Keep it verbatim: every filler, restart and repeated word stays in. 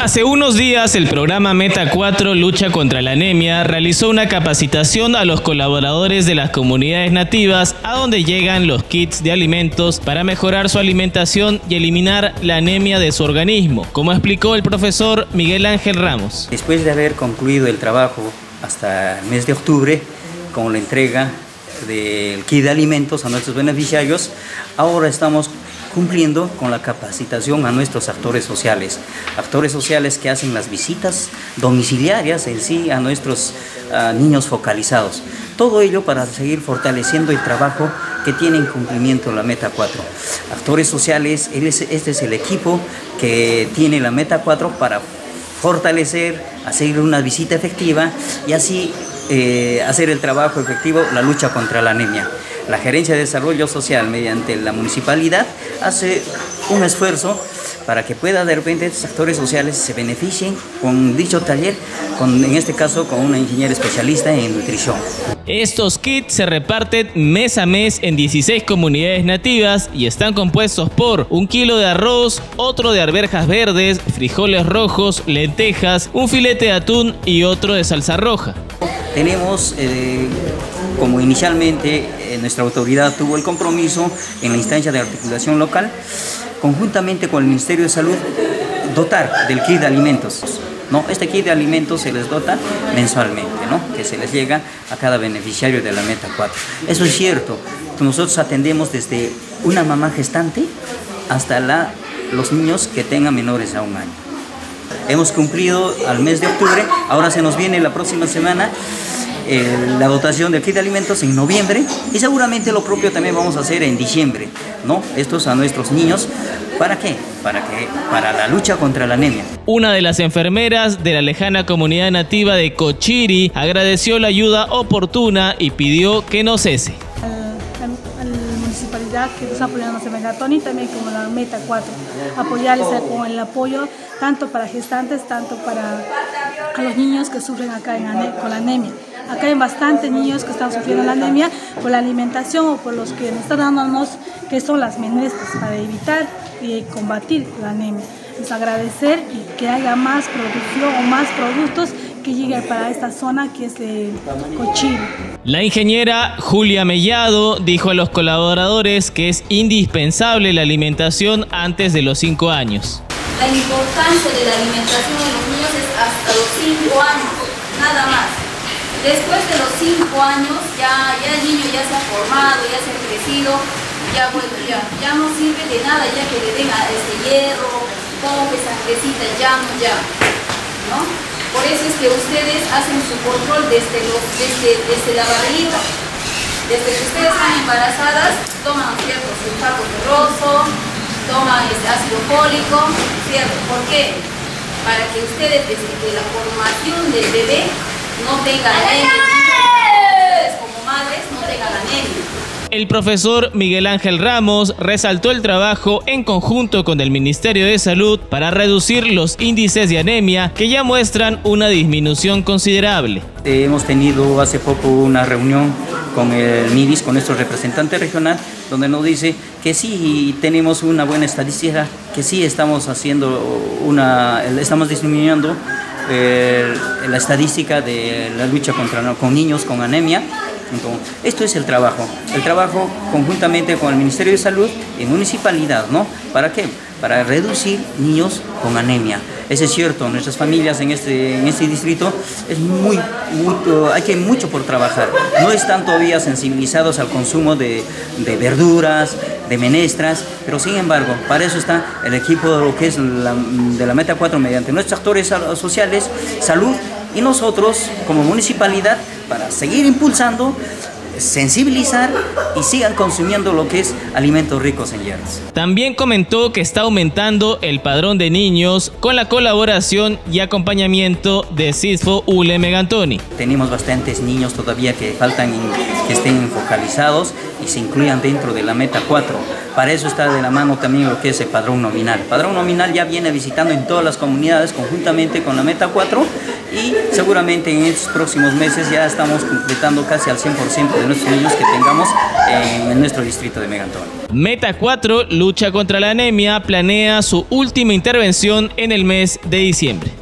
Hace unos días el programa Meta cuatro Lucha contra la Anemia realizó una capacitación a los colaboradores de las comunidades nativas a donde llegan los kits de alimentos para mejorar su alimentación y eliminar la anemia de su organismo, como explicó el profesor Miguel Ángel Ramos. Después de haber concluido el trabajo hasta el mes de octubre con la entrega del kit de alimentos a nuestros beneficiarios, ahora estamos cumpliendo con la capacitación a nuestros actores sociales, actores sociales que hacen las visitas domiciliarias en sí a nuestros uh, niños focalizados. Todo ello para seguir fortaleciendo el trabajo que tiene en cumplimiento la Meta cuatro. Actores sociales, este es el equipo que tiene la Meta cuatro para fortalecer, hacer una visita efectiva y así eh, hacer el trabajo efectivo, la lucha contra la anemia. La Gerencia de Desarrollo Social, mediante la municipalidad, hace un esfuerzo para que pueda de repente estos actores sociales se beneficien con dicho taller, con, en este caso con una ingeniera especialista en nutrición. Estos kits se reparten mes a mes en dieciséis comunidades nativas y están compuestos por un kilo de arroz, otro de arvejas verdes, frijoles rojos, lentejas, un filete de atún y otro de salsa roja. Tenemos, eh, como inicialmente eh, nuestra autoridad tuvo el compromiso en la instancia de articulación local, conjuntamente con el Ministerio de Salud, dotar del kit de alimentos. ¿No? Este kit de alimentos se les dota mensualmente, ¿no? Que se les llega a cada beneficiario de la Meta cuatro. Eso es cierto, nosotros atendemos desde una mamá gestante hasta la, los niños que tengan menores a un año. Hemos cumplido al mes de octubre, ahora se nos viene la próxima semana eh, la dotación del kit de alimentos en noviembre y seguramente lo propio también vamos a hacer en diciembre, ¿no? Estos a nuestros niños, ¿para qué? Para que, para la lucha contra la anemia. Una de las enfermeras de la lejana comunidad nativa de Cochiri agradeció la ayuda oportuna y pidió que no cese. A la municipalidad que nos apoya a Megatoni, también como la Meta cuatro, apoyarles con el apoyo tanto para gestantes, tanto para a los niños que sufren acá en ane con la anemia. Acá hay bastantes niños que están sufriendo la anemia por la alimentación o por los que nos están dándonos que son las menestras para evitar y combatir la anemia. Es agradecer y que haya más producción o más productos que lleguen para esta zona que es de Cochiri. La ingeniera Julia Mellado dijo a los colaboradores que es indispensable la alimentación antes de los cinco años. La importancia de la alimentación de los niños es hasta los cinco años, nada más. Después de los cinco años ya, ya el niño ya se ha formado, ya se ha crecido, ya bueno, ya, ya no sirve de nada ya que le den a este hierro, coge, sangrecita, ya no, ya, ¿no? Por eso es que ustedes hacen su control desde, los, desde, desde la barriga. Desde que ustedes están embarazadas, toman cierto sulfato ferroso, toman este ácido fólico, ¿cierto? ¿Por qué? Para que ustedes desde que la formación del bebé no tengan anemia, ustedes como madres no tengan anemia. El profesor Miguel Ángel Ramos resaltó el trabajo en conjunto con el Ministerio de Salud para reducir los índices de anemia que ya muestran una disminución considerable. Eh, hemos tenido hace poco una reunión con el M I D I S, con nuestro representante regional, donde nos dice que sí tenemos una buena estadística, que sí estamos haciendo una, estamos disminuyendo eh, la estadística de la lucha contra con niños con anemia. Entonces, esto es el trabajo, el trabajo conjuntamente con el Ministerio de Salud y municipalidad, ¿no? ¿Para qué? Para reducir niños con anemia. Eso es cierto, nuestras familias en este, en este distrito es muy, muy, hay que mucho por trabajar. No están todavía sensibilizados al consumo de, de verduras, de menestras, pero sin embargo, para eso está el equipo de lo que es la, de la Meta cuatro mediante nuestros actores sociales, salud y nosotros como municipalidad para seguir impulsando, sensibilizar y sigan consumiendo lo que es alimentos ricos en hierros. También comentó que está aumentando el padrón de niños con la colaboración y acompañamiento de CISFO ULE Megantoni. Tenemos bastantes niños todavía que faltan, que estén focalizados y se incluyan dentro de la meta cuatro. Para eso está de la mano también lo que es el padrón nominal. El padrón nominal ya viene visitando en todas las comunidades conjuntamente con la meta cuatro y seguramente en estos próximos meses ya estamos completando casi al cien por ciento de nuestros niños que tengamos en nuestro distrito de Mega Antonio. Meta cuatro, lucha contra la anemia, planea su última intervención en el mes de diciembre.